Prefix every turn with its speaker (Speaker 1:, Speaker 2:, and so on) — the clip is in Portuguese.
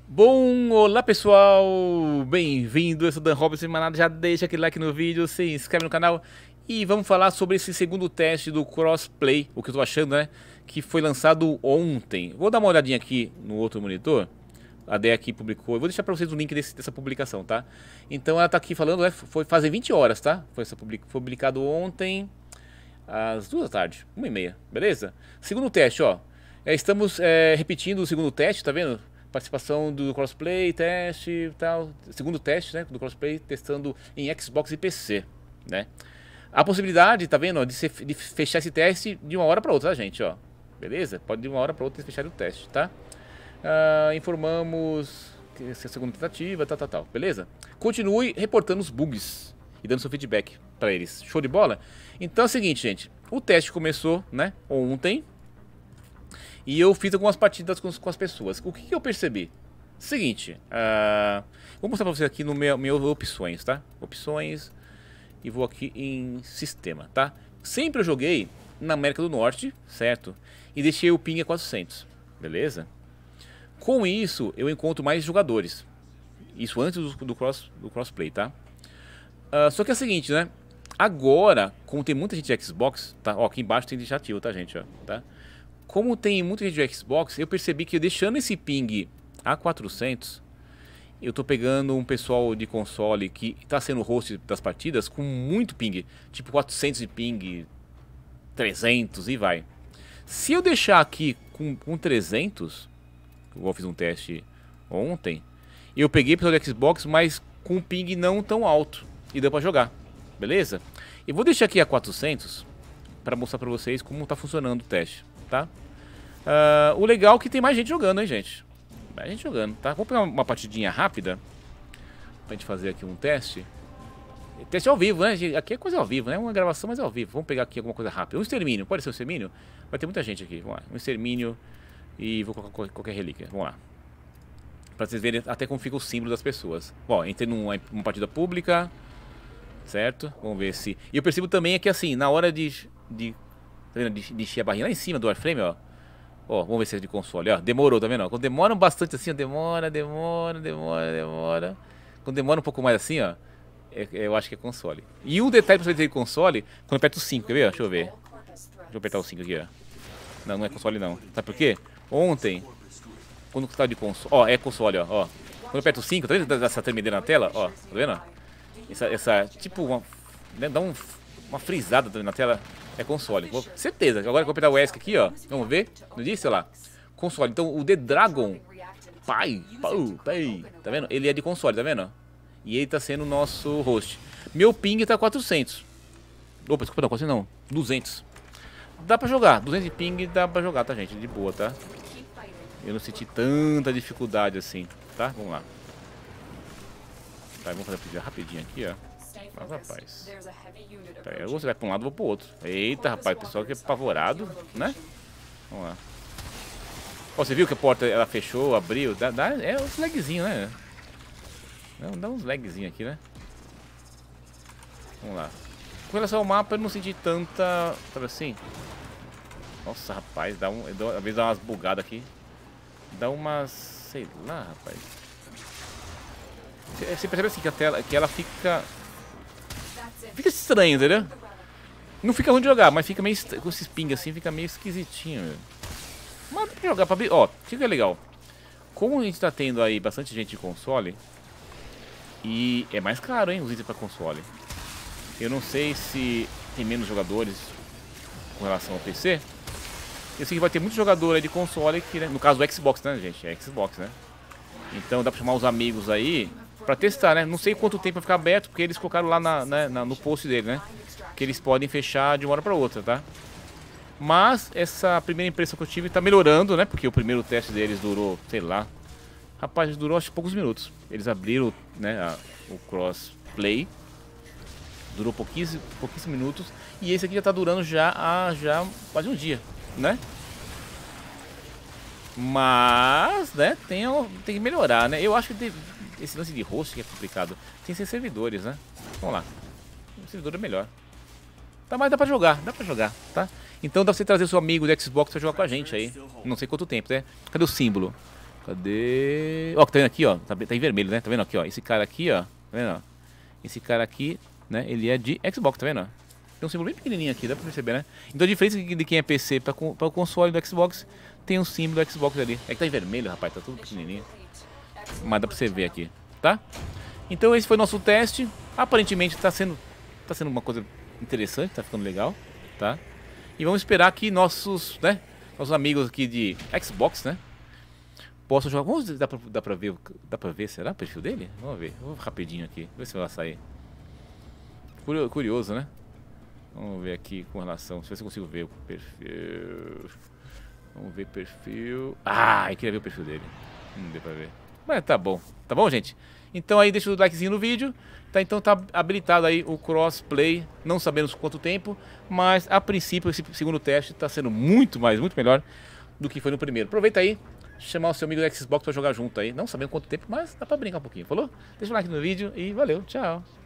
Speaker 1: Bom, olá pessoal, bem-vindo, eu sou o Dan Robson, manada, já deixa aquele like no vídeo, se inscreve no canal e vamos falar sobre esse segundo teste do crossplay, o que eu tô achando, né, que foi lançado ontem. Vou dar uma olhadinha aqui no outro monitor, a DEA aqui publicou, eu vou deixar pra vocês o link dessa publicação, tá? Então ela tá aqui falando, né, foi fazem 20 horas, tá? Foi publicado ontem às 2 da tarde, 1h30, beleza? Segundo teste, ó, estamos repetindo o segundo teste, tá vendo? Participação do crossplay, teste e tal. Segundo teste, né, do crossplay, testando em Xbox e PC, né? A possibilidade, tá vendo, ó, de fechar esse teste de uma hora para outra, tá, gente, ó. Beleza? Pode de uma hora para outra fechar o teste, tá? Informamos que essa é a segunda tentativa, tal. Beleza? Continue reportando os bugs e dando seu feedback para eles. Show de bola? Então é o seguinte, gente. O teste começou, né, ontem. E eu fiz algumas partidas com as pessoas. O que eu percebi? Seguinte, vou mostrar pra vocês aqui no meu opções, tá? Opções. E vou aqui em sistema, tá? Sempre eu joguei na América do Norte, certo? E deixei o ping a 400, beleza? Com isso, eu encontro mais jogadores. Isso antes do crossplay, tá? Só que é o seguinte, né? Agora, como tem muita gente de Xbox, tá? Ó, aqui embaixo tem indicativo, tá, gente? Ó, tá? Como tem muita gente de Xbox, eu percebi que deixando esse ping a 400, eu tô pegando um pessoal de console que tá sendo host das partidas com muito ping, tipo 400 de ping, 300 e vai. Se eu deixar aqui com 300, eu fiz um teste ontem, eu peguei pessoal de Xbox, mas com ping não tão alto e deu pra jogar, beleza? Eu vou deixar aqui a 400 para mostrar pra vocês como tá funcionando o teste, tá? O legal é que tem mais gente jogando, hein, gente? Mais gente jogando, tá? Vamos pegar uma partidinha rápida pra gente fazer aqui um teste. Teste ao vivo, né? Aqui é coisa ao vivo, né? Uma gravação, mas é ao vivo. Vamos pegar aqui alguma coisa rápida. Um extermínio, pode ser um extermínio? Vai ter muita gente aqui, vamos lá. Um extermínio e vou colocar qualquer relíquia, vamos lá. Pra vocês verem até como fica o símbolo das pessoas. Bom, entrei numa partida pública, certo? Vamos ver se... E eu percebo também é que assim, na hora de encher a barrinha lá em cima do Warframe, ó. Ó, vamos ver se é de console, ó, demorou, tá vendo? Ó, quando demoram bastante assim, ó, demora. Quando demora um pouco mais assim, ó, eu acho que é console. E um detalhe pra você ter console, quando eu aperto o 5, quer ver? Ó, deixa eu ver. Deixa eu apertar o 5 aqui, ó. Não, não é console não. Sabe por quê? Ontem, quando eu tava de console, ó, é console, ó. Quando eu aperto o 5, tá vendo essa tremedeira na tela? Ó, tá vendo? Tipo, né, dá uma frisada na tela. É console, certeza. Agora que eu vou apertar o ESC aqui, ó. Vamos ver? Não disse, olha lá. Console. Então o The Dragon Pai, tá vendo? Ele é de console, tá vendo? E ele tá sendo o nosso host. Meu ping tá 400. Opa, desculpa, não, 400 não. 200. Dá pra jogar. 200 de ping dá pra jogar, tá, gente? De boa, tá? Eu não senti tanta dificuldade assim, tá? Vamos lá. Tá, vamos fazer a partida rapidinho aqui, ó. Mas, rapaz, você vai pra um lado, eu vou pro outro. Eita, rapaz, o pessoal que é apavorado, né? Vamos lá. Ó, você viu que a porta ela fechou, abriu? É uns lagzinhos, né? Dá uns lagzinhos aqui, né? Vamos lá. Com relação ao mapa, eu não senti tanta... Sabe assim? Nossa, rapaz, às vezes dá umas bugadas aqui. Dá umas... Sei lá, rapaz. Você percebe assim que a tela, que ela fica estranho, entendeu? Não fica ruim de jogar, mas fica meio com esses ping assim, fica meio esquisitinho, meu. Mas dá pra jogar pra abrir. Ó, fica legal. Como a gente tá tendo aí bastante gente de console, e é mais caro, hein, os itens pra console. Eu não sei se tem menos jogadores com relação ao PC. Eu sei que vai ter muito jogador aí de console que, né, no caso do Xbox, né, gente? É Xbox, né? Então dá pra chamar os amigos aí pra testar, né? Não sei quanto tempo vai ficar aberto, porque eles colocaram lá no post dele, né? Que eles podem fechar de uma hora pra outra, tá? Mas essa primeira impressão que eu tive tá melhorando, né? Porque o primeiro teste deles durou, sei lá. Rapaz, durou acho que poucos minutos. Eles abriram, né, o crossplay. Durou pouquíssimos minutos. E esse aqui já tá durando já quase um dia, né? Mas, né, tem que melhorar, né? Eu acho que esse lance de host que é complicado. Tem que ser servidores, né? Vamos lá. O servidor é melhor. Tá, mas dá pra jogar, tá? Então dá pra você trazer seu amigo do Xbox pra jogar com a gente aí. Não sei quanto tempo, né? Cadê o símbolo? Cadê? Ó, tá vendo aqui, ó. Tá em vermelho, né? Tá vendo aqui, ó. Esse cara aqui, ó. Tá vendo, ó? Esse cara aqui, né? Ele é de Xbox, tá vendo, ó? Tem um símbolo bem pequenininho aqui, dá pra perceber, né? Então a diferença de quem é PC para o console do Xbox, tem um símbolo do Xbox ali. É que tá em vermelho, rapaz, tá tudo pequenininho. Mas dá pra você ver aqui, tá? Então esse foi o nosso teste. Aparentemente tá sendo uma coisa interessante, tá ficando legal, tá? E vamos esperar que nossos amigos aqui de Xbox, né? Possam jogar. Vamos, dá pra ver, será o perfil dele? Vamos ver, vou rapidinho aqui, ver se vai sair. Curioso, né? Vamos ver aqui com relação. Deixa eu ver se eu consigo ver o perfil. Vamos ver perfil. Ah, eu queria ver o perfil dele. Não deu pra ver. Mas tá bom, gente? Então aí deixa o likezinho no vídeo. Tá, então tá habilitado aí o crossplay. Não sabemos quanto tempo, mas a princípio esse segundo teste tá sendo muito melhor do que foi no primeiro. Aproveita aí, chamar o seu amigo do Xbox pra jogar junto aí. Não sabemos quanto tempo, mas dá pra brincar um pouquinho, falou? Deixa o like no vídeo e valeu, tchau.